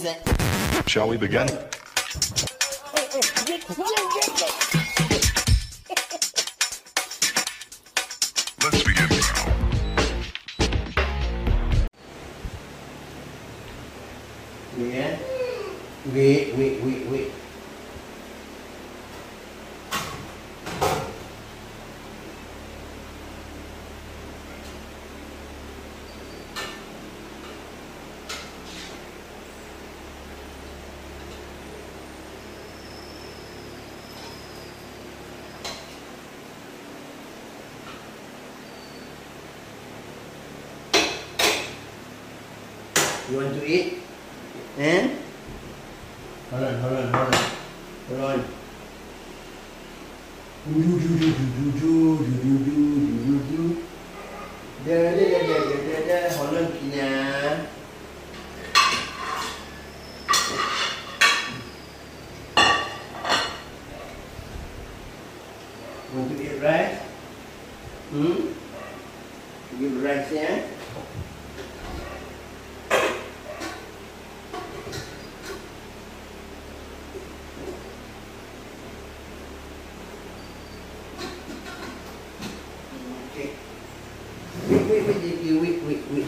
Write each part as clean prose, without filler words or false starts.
Shall we begin? Let's begin now. Yeah. Wait. You want to eat? Eh? Hold on. Hold on, Kina. Want to eat rice? Give rice, yeah? Wait.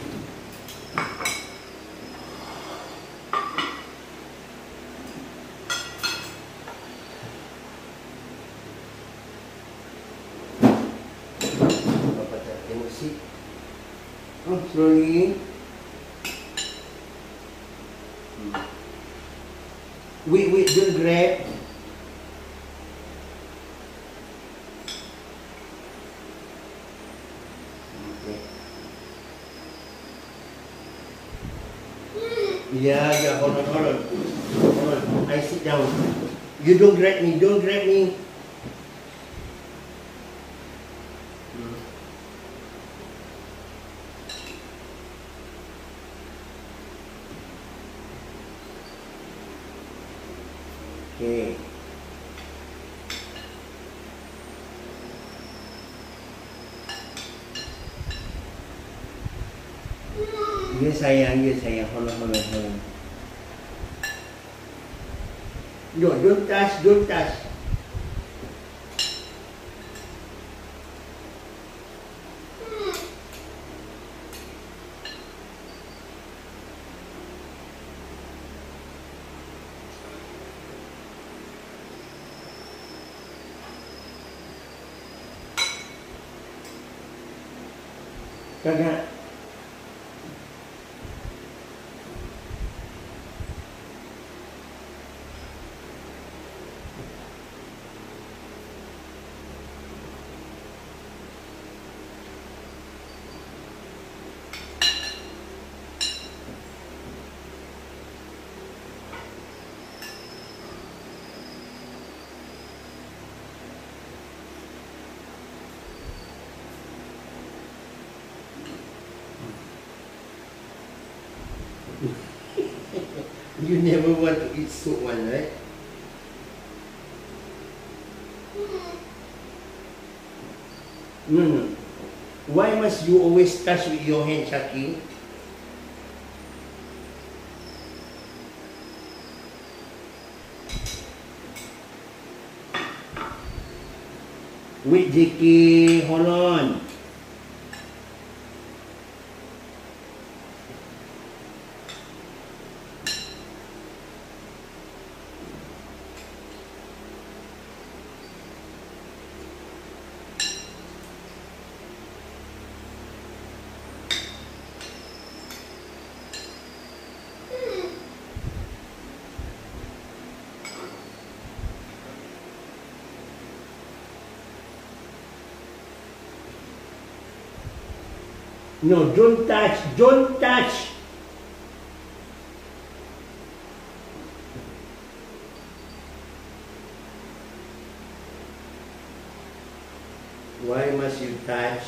Bapak tak tengok si. Slowly. Wait, don't grab. Yeah, hold on. I sit down. You don't grab me. Okay. Ya sayang. Hold on. No, don't touch. Kakak. You never want to eat soup one, right? No. Why must you always touch with your hand, Chucky? Wait, JK, hold on. No, don't touch. Why must you touch?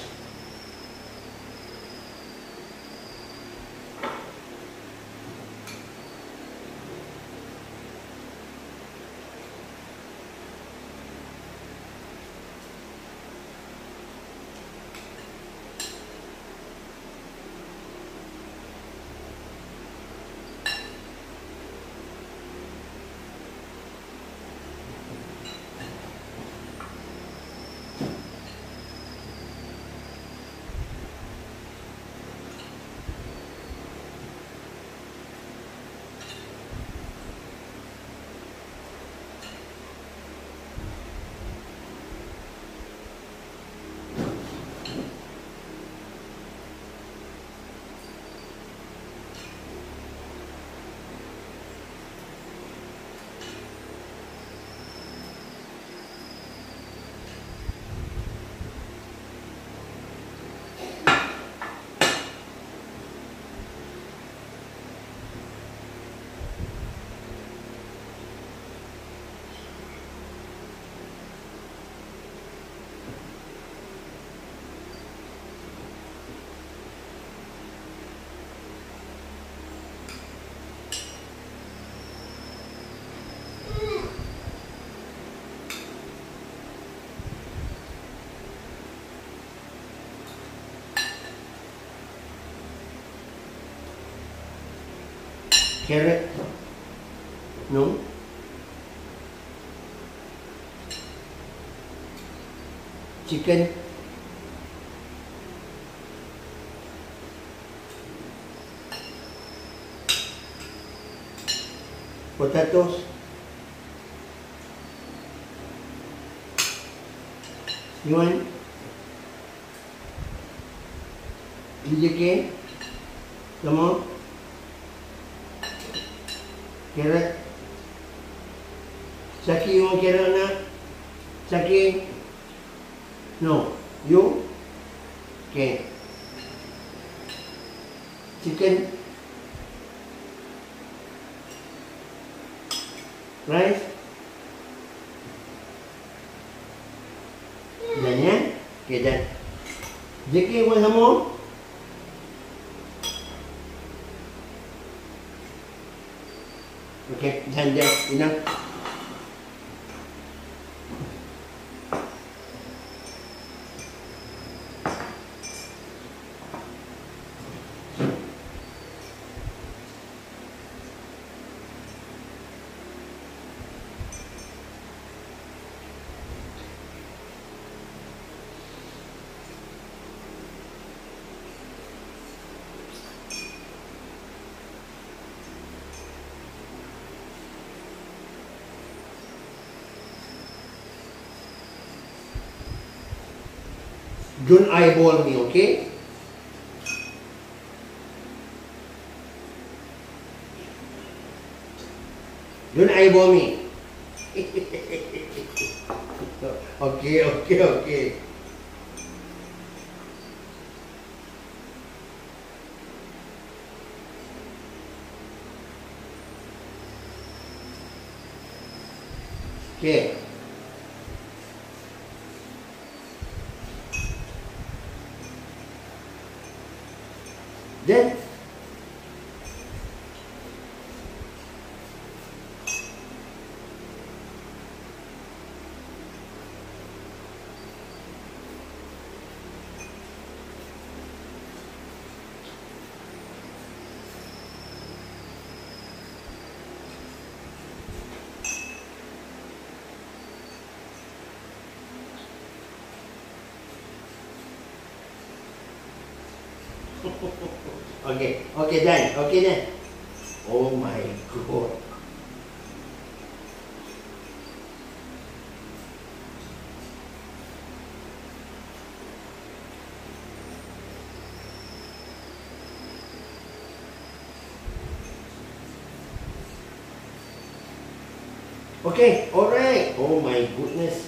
Carrot. No. Chicken. Potatoes. You want DJK? Come on. Carrot. Saki, you want carrot or not? Saki? No. You? Okay. Chicken. Rice. Done, yeah? Okay, done. JK, want some more? Okay, done, enough. Don't eyeball me, okay? Don't eyeball me. Okay. Okay. Then okay, done. Oh my God. Okay, alright. Oh my goodness.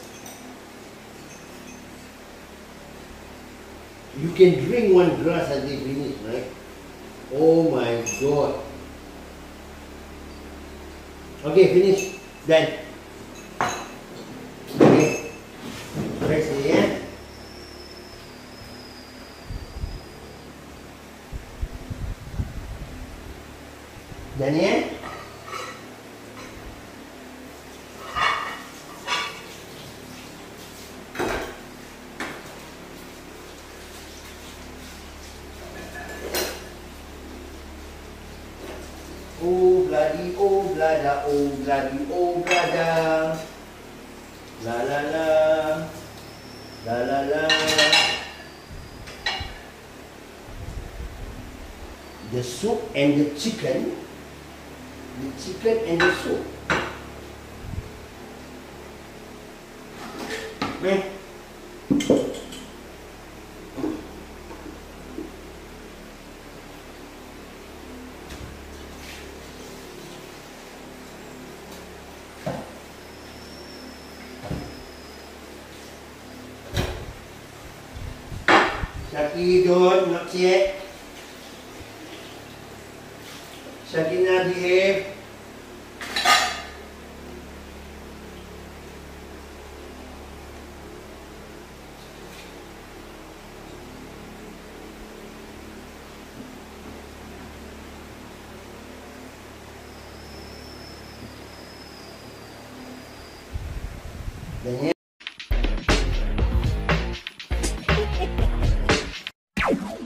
You can drink one glass and they finish, right? Oh my God. Okay, finish. Done. Okay. Press here. Done here. Oh bloody, oh blada, oh bloody, oh blada. La la la. La la la. The soup and the chicken. The chicken and the soup. Man. Shaki, don't, not yet. Shakina, behave. Then